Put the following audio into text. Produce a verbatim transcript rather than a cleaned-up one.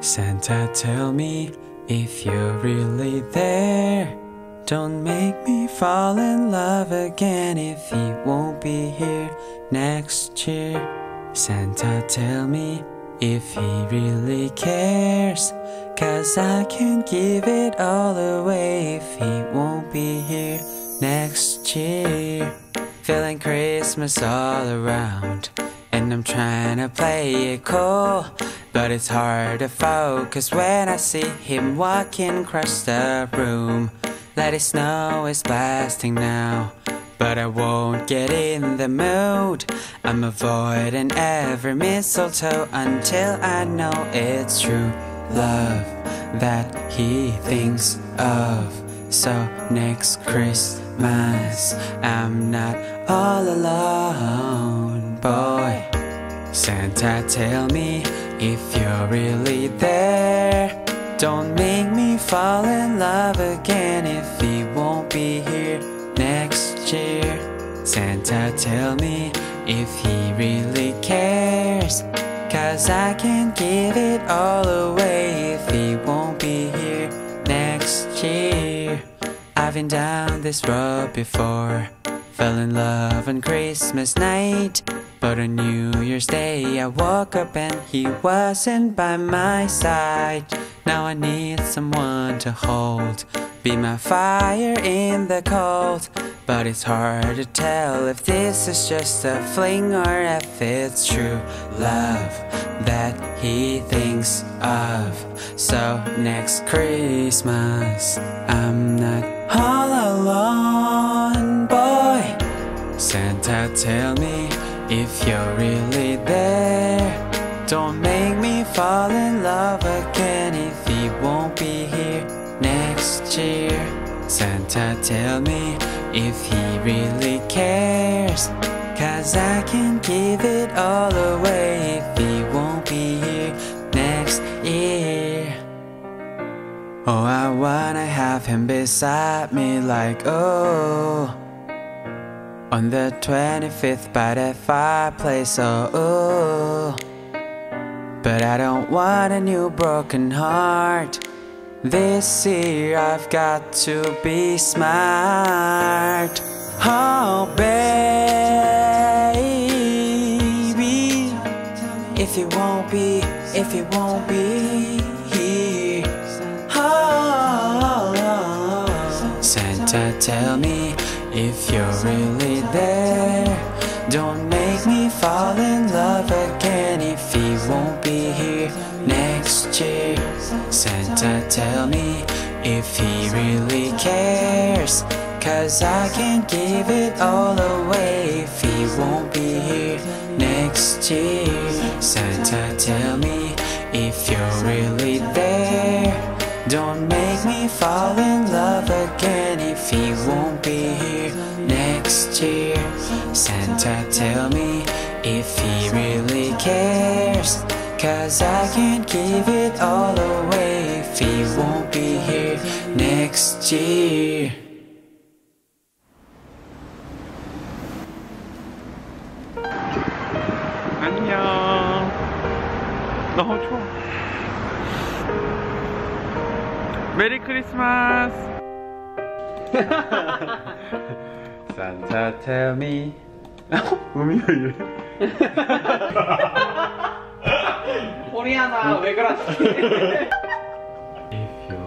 Santa, tell me if you're really there. Don't make me fall in love again if he won't be here next year. Santa, tell me if he really cares, 'cause I can't give it all away if he won't be here next year. Feeling Christmas all around, and I'm trying to play it cool, but it's hard to focus when I see him walking across the room. Let it snow is blasting now, but I won't get in the mood. I'm avoiding every mistletoe until I know it's true love that he thinks of. So next Christmas I'm not all alone, boy. Santa, tell me if you're really there. Don't make me fall in love again if he won't be here next year. Santa, tell me if he really cares, 'cause I can't give it all away if he won't be here next year. I've been down this road before, fell in love on Christmas night, but on New Year's Day I woke up and he wasn't by my side. Now I need someone to hold, be my fire in the cold, but it's hard to tell if this is just a fling or if it's true love that he thinks of. So next Christmas I'm not all alone, boy. Santa, tell me if you're really there. Don't make me fall in love again if he won't be here next year. Santa, tell me if he really cares, 'cause I can't give it all away if he won't be here next year. Oh, I wanna have him beside me like, oh, on the twenty-fifth by the fireplace, oh, oh. But I don't want a new broken heart. This year I've got to be smart. Oh baby, if you won't be, if you won't be here. Oh, Santa, tell me if you're really there. Don't make me fall in love again if he won't be here next year. Santa, tell me if he really cares, 'cause I can't give it all away if he won't be here next year. Santa, tell me if you're really there. Don't make me fall in love again if he won't be here next year. Santa, tell me if he really cares, 'cause I can't give it all away if he won't be here next year. 안녕. 너무 추워. 메리 크리스마스. Santa, tell me. 음이 왜 이래? 코리아나 왜 그러지? If you